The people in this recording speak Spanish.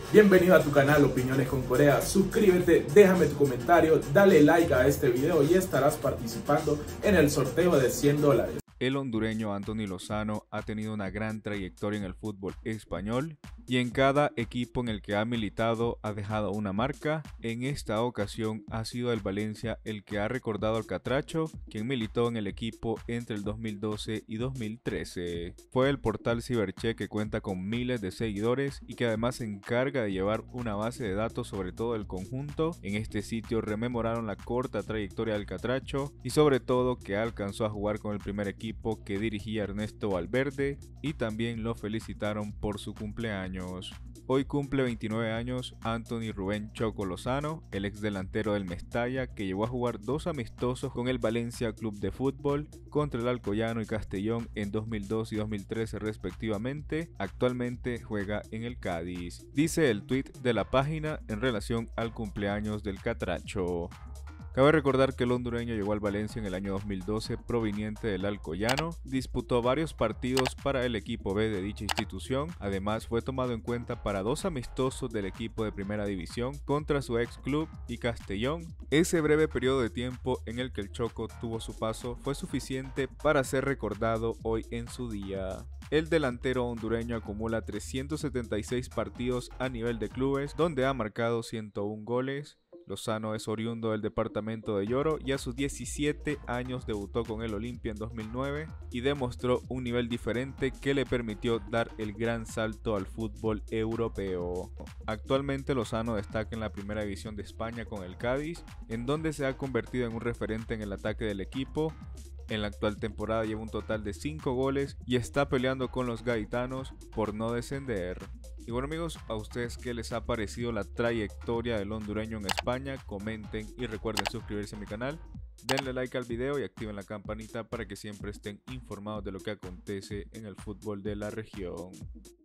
Bienvenido a tu canal Opiniones con Corea. Suscríbete, déjame tu comentario, dale like a este video y estarás participando en el sorteo de $100. El hondureño Anthony Lozano ha tenido una gran trayectoria en el fútbol español y en cada equipo en el que ha militado ha dejado una marca. En esta ocasión ha sido el Valencia el que ha recordado al Catracho, quien militó en el equipo entre el 2012 y 2013. Fue el portal Cibercheck, que cuenta con miles de seguidores y que además se encarga de llevar una base de datos sobre todo el conjunto. En este sitio rememoraron la corta trayectoria del Catracho y sobre todo que alcanzó a jugar con el primer equipo que dirigía Ernesto Valverde, y también lo felicitaron por su cumpleaños. Hoy cumple 29 años Anthony Rubén Choco Lozano, el ex delantero del Mestalla, que llegó a jugar 2 amistosos con el Valencia Club de Fútbol contra el Alcoyano y Castellón en 2002 y 2013 respectivamente. Actualmente juega en el Cádiz. Dice el tweet de la página en relación al cumpleaños del Catracho. Cabe recordar que el hondureño llegó al Valencia en el año 2012 proveniente del Alcoyano, disputó varios partidos para el equipo B de dicha institución, además fue tomado en cuenta para 2 amistosos del equipo de primera división contra su ex club y Castellón. Ese breve periodo de tiempo en el que el Choco tuvo su paso fue suficiente para ser recordado hoy en su día. El delantero hondureño acumula 376 partidos a nivel de clubes, donde ha marcado 101 goles. Lozano es oriundo del departamento de Lloro y a sus 17 años debutó con el Olimpia en 2009 y demostró un nivel diferente que le permitió dar el gran salto al fútbol europeo. Actualmente Lozano destaca en la primera división de España con el Cádiz, en donde se ha convertido en un referente en el ataque del equipo. En la actual temporada lleva un total de 5 goles y está peleando con los gaditanos por no descender. Y bueno amigos, ¿a ustedes qué les ha parecido la trayectoria del hondureño en España? Comenten y recuerden suscribirse a mi canal, denle like al video y activen la campanita para que siempre estén informados de lo que acontece en el fútbol de la región.